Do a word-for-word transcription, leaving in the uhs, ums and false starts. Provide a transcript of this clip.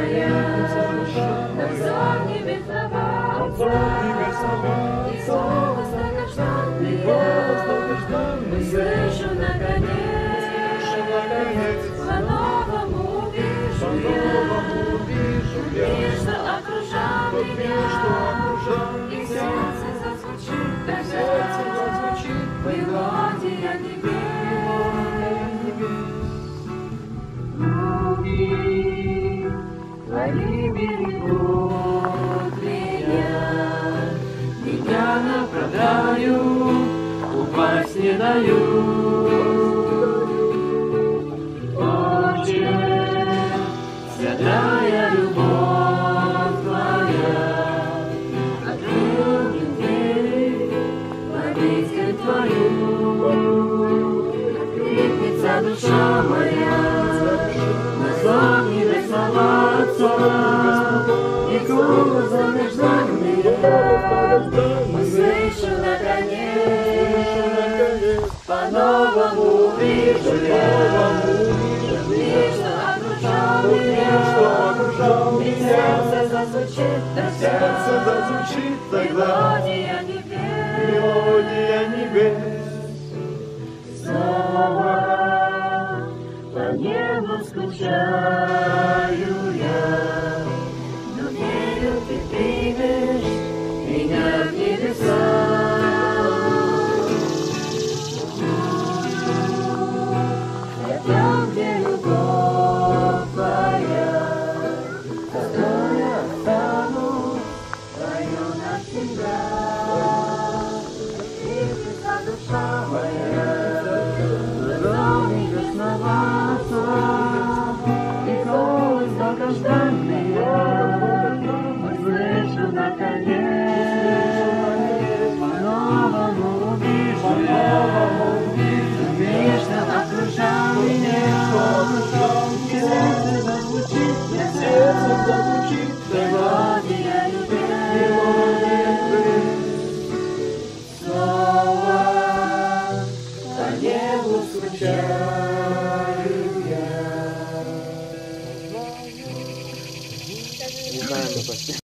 моя, обзор небесного Отца, и голос долгожданный, услышу наконец, по-новому увижу я, и что окружал меня, и сердце зазвучит тогда, мелодия небес. Руки твои берегут меня, меня направляют, упасть не дают. Отче, святая любовь твоя, открыл мне двери в обитель твою. Откликнется душа моя на зов небесного Отца, и голос долгожданный услышу наконец, по-новому увижу я, и что окружал меня, и сердце зазвучит тогда, мелодия небес. Снова по небу скучаю я, но верю, ты примешь меня в небеса. Я там, где любовь твоя, тобой я останусь, твою навсегда. Открыта душа моя, до небесного Отца, и голос долгожданный услышу наконец, по-новому увижу я, вечно окружал меня, и сердце зазвучит, и сердце зазвучит мелодия небес. Снова по небу скучаю я. Не знаю,